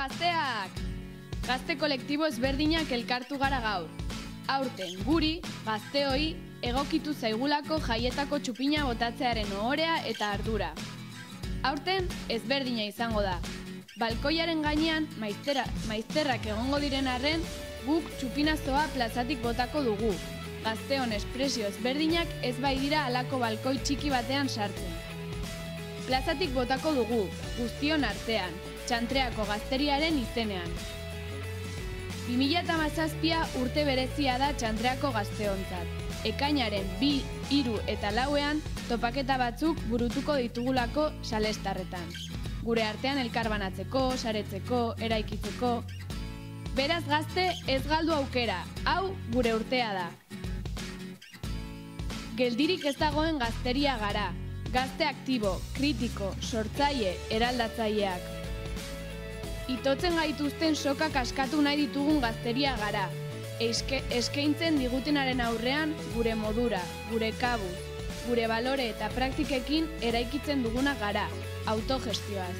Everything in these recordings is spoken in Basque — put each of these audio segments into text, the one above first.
gazteak! Gazte kolektibo ezberdinak elkartu gara gaur. Aurten, guri, gazteoi, egokitu zaigulako jaietako txupina botatzearen ohorea eta ardura. Aurten, ezberdina izango da. Balkoiaren gainean, maizterrak egongo diren arren, guk txupinazoa plazatik botako dugu. Gazteon espresio ezberdinak ez bai dira halako balkoi txiki batean sartzen. Plazatik botako dugu, guztion artean, Txantreako gazteriaren izenean. 2017 urte berezia da Txantreako gazteontzat. Ekainaren 2, 3 eta 4ean topaketa batzuk burutuko ditugulako Salestarretan. Gure artean elkarbanatzeko, saretzeko, eraikitzeko. Beraz gazte ez galdu aukera, hau gure urtea da. Geldirik ez dagoen gazteria gara, gazte aktibo, kritiko, sortzaile, eraldatzaileak. Itotzen gaituzten sokak askatu nahi ditugun gazteria gara, eskaintzen digutenaren aurrean gure modura, gure kabuz, gure balore eta praktikekin eraikitzen duguna gara, autogestioaz.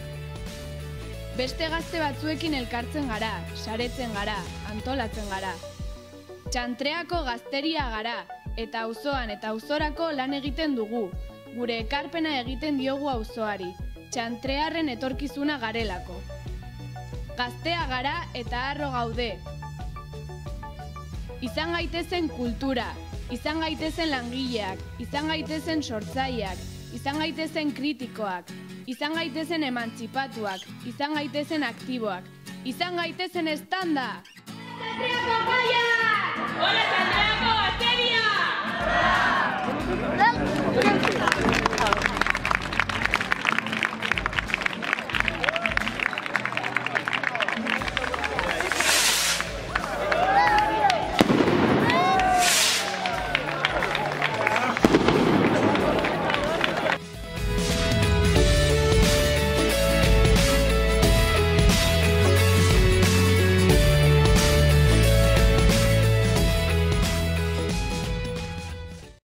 Beste gazte batzuekin elkartzen gara, saretzen gara, antolatzen gara. Txantreako gazteria gara, eta auzoan eta auzorako lan egiten dugu. Gure ekarpena egiten diogu auzoari, Txantrearren etorkizuna garelako. Gaztea gara eta harro gaude. Izan gaitezen kultura, izan gaitezen langileak, izan gaitezen sortzaileak, izan gaitezen kritikoak, izan gaitezen emantzipatuak, izan gaitezen aktiboak, izan gaitezen estanda! ¡Txantreako gaiak! ¡Hola, Txantreako gazteria!